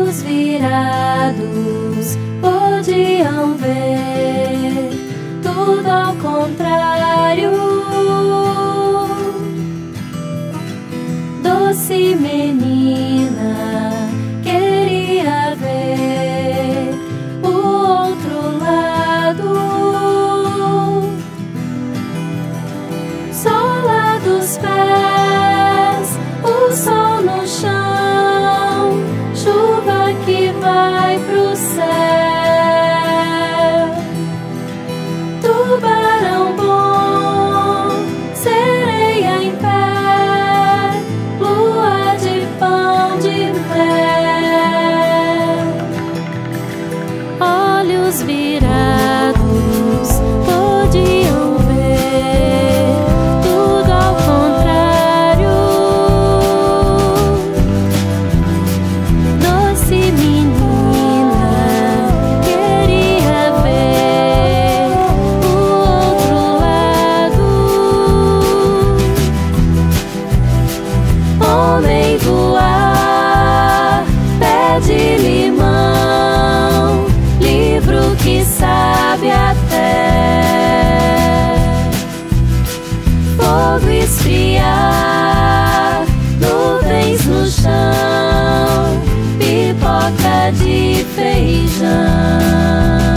olhos virados podiam ver tudo ao contrário. Doce menina queria ver o outro lado. Sola dos pés, o sol no chão, chuva que vai pro céu. Tubarão bom, sereia em pé, lua de pão de mel. Olhos virados podiam ver tudo ao contrário. Doce menina queria ver o outro lado. Homem do ar, pé de limão, livro que sabe até fogo esfriar, nuvens no chão, pipoca de feijão.